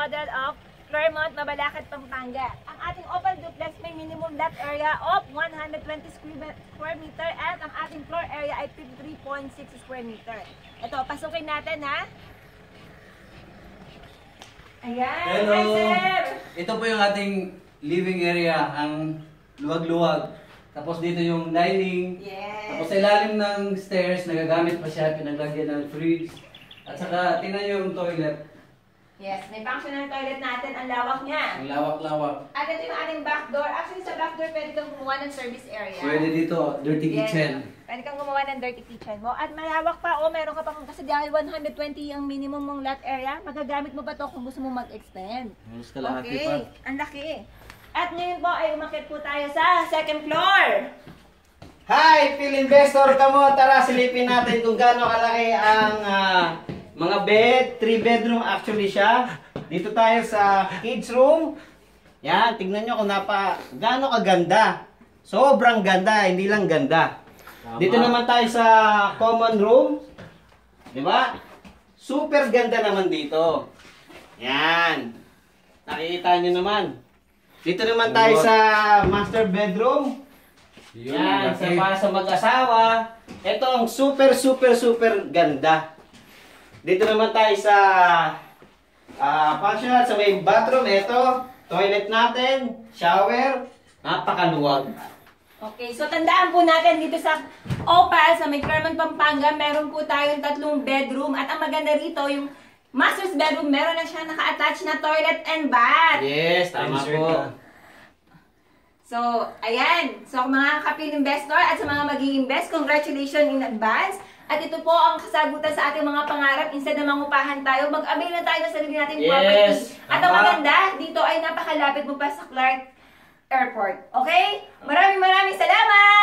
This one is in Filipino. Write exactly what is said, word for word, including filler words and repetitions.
model of Claremont, Mabalacat, Pampanga. Ang ating Opal Duplex may minimum lot area of one hundred twenty square meter at ang ating floor area ay fifty-three point six square meter. Ito, pasukin natin ha. Ayan, hello! hi sir! Ito po yung ating living area, ang luwag-luwag. Tapos dito yung dining. Yes. Tapos sa ilalim ng stairs, nagagamit pa siya, pinaglagyan ng fridge. At saka, tingnan nyo yung toilet. Yes, may functional toilet natin. Ang lawak niya. Ang lawak-lawak. At ito yung ating back door. Actually, sa back door, pwede kang gumawa ng service area. Pwede dito, dirty Yes. kitchen. Pwede kang gumawa ng dirty kitchen mo. At malawak pa, o meron ka pa, kasi dahil one hundred twenty ang minimum mong lot area, magagamit mo pa to kung gusto mo mag-extend. Mas kalahati Okay, pa. ang laki. At ngayon po ay umakit po tayo sa second floor. Hi, Phil Investor! Kamo, tara silipin natin kung gaano kalaki ang ah, mga bed. Three bedroom actually siya. Dito tayo sa kids room. Yan, tignan nyo kung napa, gaano kaganda. Sobrang ganda, hindi lang ganda. Tama. Dito naman tayo sa common room. Di ba? Super ganda naman dito. Yan. Nakikita nyo naman. Dito naman tayo sa master bedroom. Yan, sa para sa mag-asawa. Ito ang super, super, super ganda. Dito naman tayo sa uh, functional, sa may bathroom. Ito, toilet natin, shower. Napakaluwag. Okay, so tandaan po natin dito sa Opal, sa may Claremont, Pampanga, meron po tayong tatlong bedroom. At ang maganda rito, yung master's bedroom, meron na siya naka-attach na toilet and bath. Yes, tama Insert po. ka. So, ayan. So, mga kapil investor at sa mga mag-i-invest, congratulations in advance. At ito po ang kasagutan sa ating mga pangarap. Instead na mangupahan tayo, mag-avail na tayo ng sarili nating Yes, property. At ang tama. maganda, dito ay napakalapit mo pa sa Clark Airport. Okay? Maraming maraming salamat!